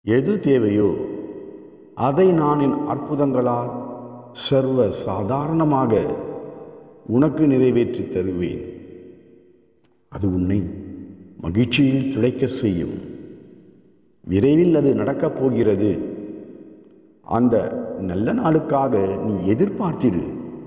எது தேவையோ அதை நான் என் அற்புதங்களால் சர்வ சாதாரணமாக உனக்கு நிறைவேற்றி தருவேன். அது உன்னை மகிழ்ச்சியில் திளைக்க செய்யும். விரைவில் அது நடக்கப் போகிறது. அந்த நல்ல நாளுக்காக நீ எதிர்பார்த்திரு.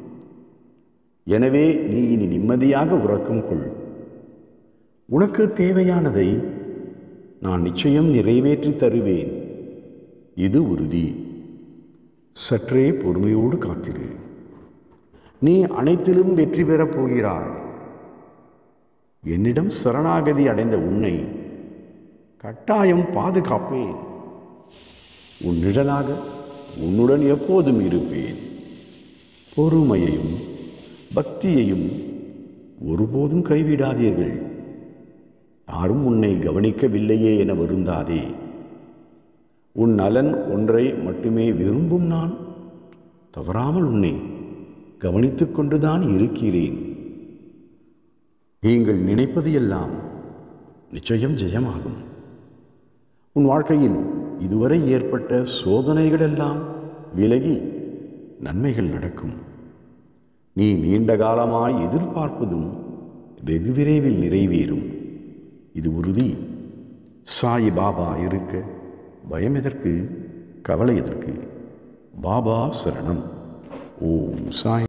எனவே நீ இனி நிம்மதியாக உறக்கம் கொள். உனக்கு தேவையானதை நான் நிச்சயம் நிறைவேற்றி தருவேன். இது உறுதி. சற்றே பொறுமையோடு காத்திரு. நீ அனைத்திலும் வெற்றி பெறப் போகிறாய். என்னிடம் சரணாகதி அடைந்த உன்னை கட்டாயம் பாதுகாப்பேன். உன் நிழலாக உன்னுடன் எப்போதும் இருப்பேன். பொறுமையையும் பக்தியையும் ஒருபோதும் கைவிடாதீர்கள். யாரும் உன்னை கவனிக்கவில்லையே என வருந்தாதே. உன் நலன் ஒன்றை மட்டுமே விரும்பும் நான் தவறாமல் உன்னை கவனித்துக் கொண்டுதான் இருக்கிறேன். நீங்கள் நினைப்பது எல்லாம் நிச்சயம் ஜெயமாகும். உன் வாழ்க்கையில் இதுவரை ஏற்பட்ட சோதனைகளெல்லாம் விலகி நன்மைகள் நடக்கும். நீ நீண்ட காலமாய் எதிர்பார்ப்பதும் வெகு விரைவில் நிறைவேறும். இது உறுதி. சாய் பாபா இருக்க பயம் எதற்கு, கவலை எதற்கு? பாபா சரணம். ஓம் சாய்.